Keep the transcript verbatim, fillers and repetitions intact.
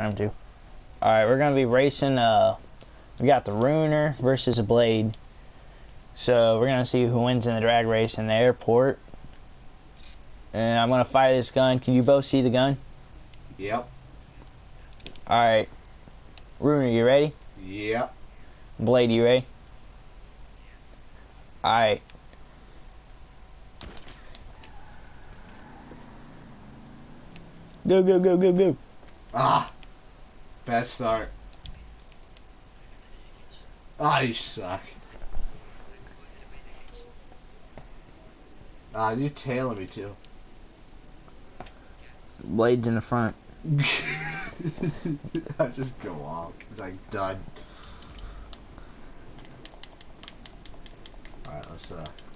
Time to. Alright, we're gonna be racing, uh, we got the Ruiner versus a Blade. So, we're gonna see who wins in the drag race in the airport. And I'm gonna fire this gun. Can you both see the gun? Yep. Alright. Ruiner, you ready? Yep. Blade, you ready? Alright. Go, go, go, go, go. Ah! Bad start. Ah, you suck. Ah, you tailing me too. Blade's in the front. I just go off. It's like done. Alright, let's uh